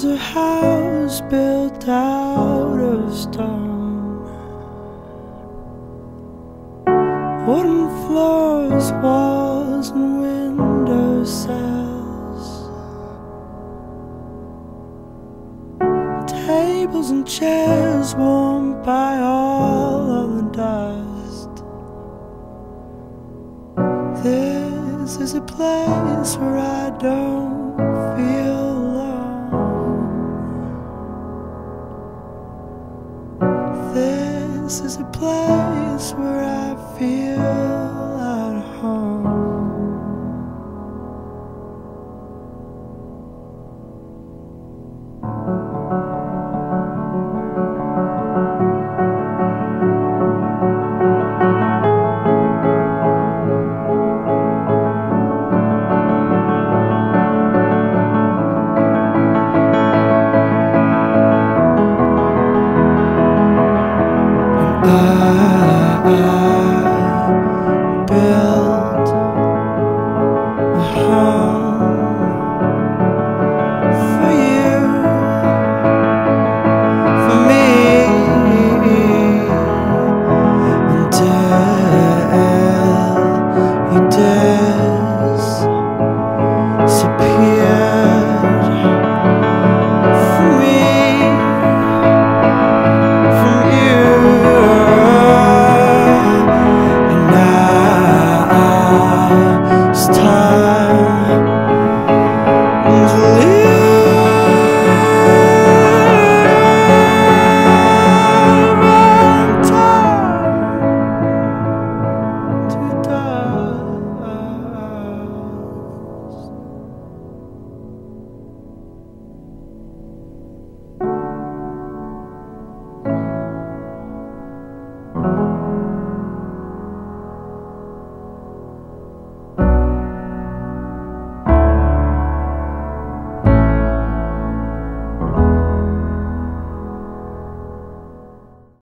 is a house built out of stone, wooden floors, walls and window sills, tables and chairs warmed by all of the dust. This is a place where I don't feel alone. This is a place